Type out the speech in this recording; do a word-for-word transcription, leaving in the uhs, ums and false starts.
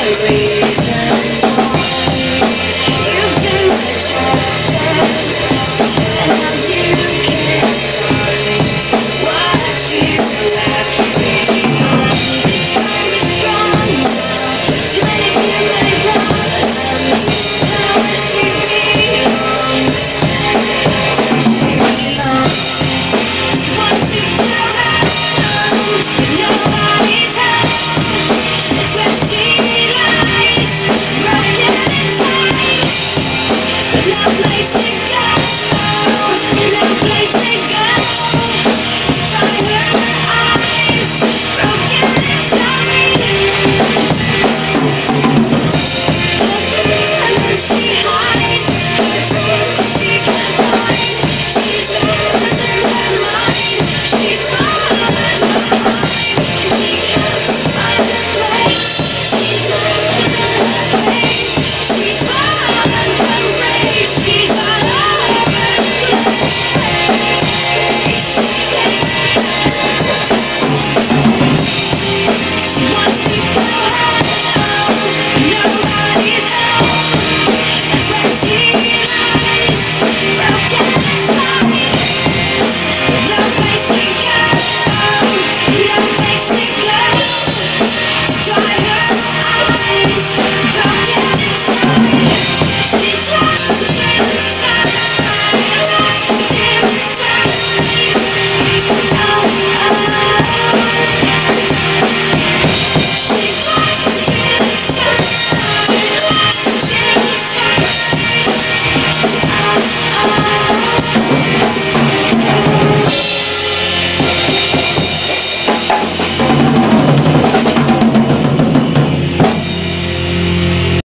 reasons why you've been rejected, and now you can't find what you left behind. Be strong, be strong now. Too many, too many problems. Now where she belongs, where she belongs. She wants to go home.